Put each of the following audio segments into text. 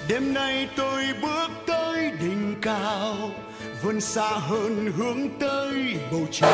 Đêm nay tôi bước tới đỉnh cao, vươn xa hơn hướng tới bầu trời.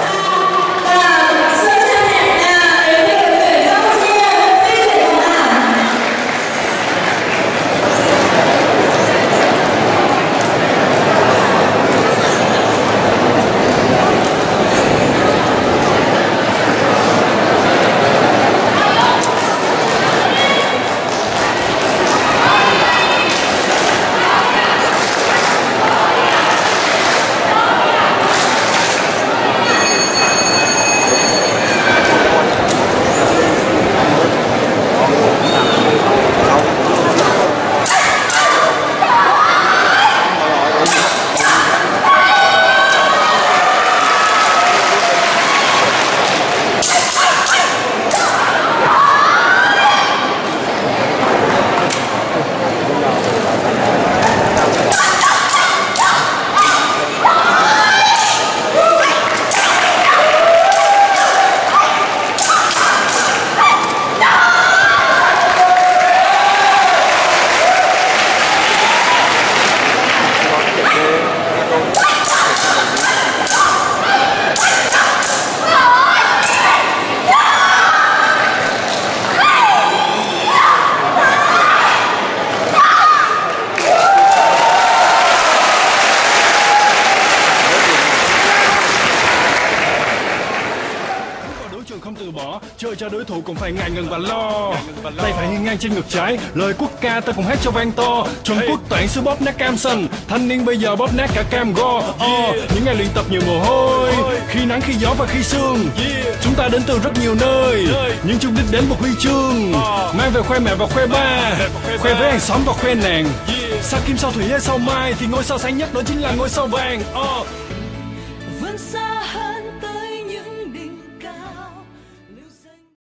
Không từ bỏ, chơi cho đối thủ cũng phải ngại ngần và lo. Tay phải hiên ngang trên ngực trái, lời quốc ca ta cùng hát cho vang to. Trung Quốc toản xứ bóp nát cam sành, thanh niên bây giờ bóp nát cả cam go. Những ngày luyện tập nhiều mồ hôi, khi nắng khi gió và khi sương. Chúng ta đến từ rất nhiều nơi, nhưng chung đích đến một huy chương. Mang về khoe mẹ và khoe ba, khoe với hàng xóm và khoe nàng. Sao kim sao thủy hay sao mai thì ngôi sao sáng nhất đó chính là ngôi sao vàng. Vươn xa